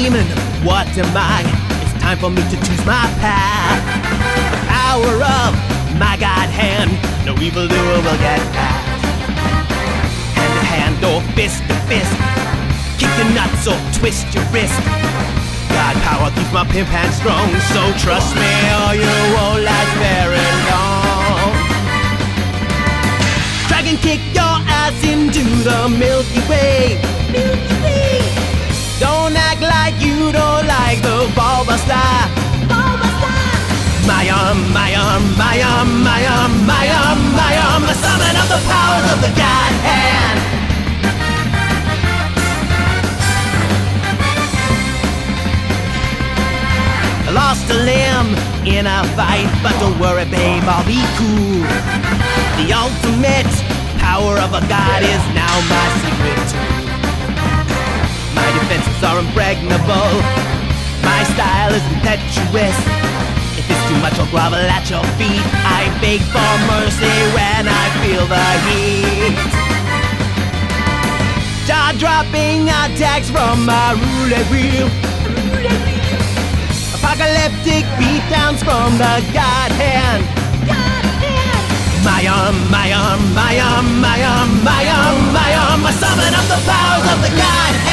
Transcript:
demon, what am I? It's time for me to choose my path. The power of my God hand, no evildoer will get past. Hand to hand or fist to fist, kick your nuts or twist your wrist. God power keeps my pimp hand strong, so trust me or you won't last very long. Dragon kick your ass into the Milky Way. Milky Way. Don't act like you don't like the Bulbastar. Bulbastar. My arm, my arm, my arm, my arm, my arm, my arm, the summon of the powers of the God hand. I lost a limb in a fight, but don't worry, babe, I'll be cool. The ultimate power of a god is now my secret tool. My defenses are impregnable, my style is impetuous. If it's too much, I'll grovel at your feet. I beg for mercy when I feel the heat. Jaw-dropping attacks from my roulette wheel. Apocalyptic beatdowns from the God hand. My arm, my arm, my arm, my arm, my arm, my arm, my summon of the powers of the God hand.